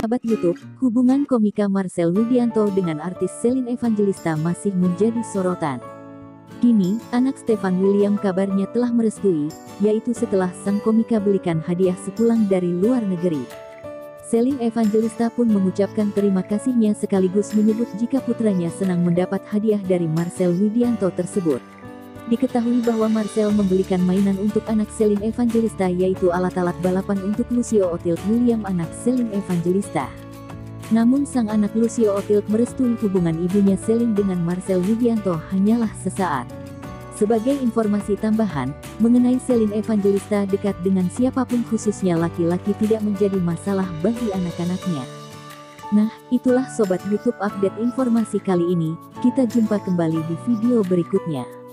Sahabat YouTube, hubungan komika Marcel Widianto dengan artis Celine Evangelista masih menjadi sorotan. Kini, anak Stefan William kabarnya telah merestui, yaitu setelah sang komika belikan hadiah sepulang dari luar negeri. Celine Evangelista pun mengucapkan terima kasihnya sekaligus menyebut jika putranya senang mendapat hadiah dari Marcel Widianto tersebut. Diketahui bahwa Marcel membelikan mainan untuk anak Celine Evangelista, yaitu alat-alat balapan untuk Lucio Otilde William, anak Celine Evangelista. Namun sang anak Lucio Otilde merestui hubungan ibunya Celine dengan Marcel Widianto hanyalah sesaat. Sebagai informasi tambahan, mengenai Celine Evangelista dekat dengan siapapun khususnya laki-laki tidak menjadi masalah bagi anak-anaknya. Nah, itulah Sobat YouTube update informasi kali ini, kita jumpa kembali di video berikutnya.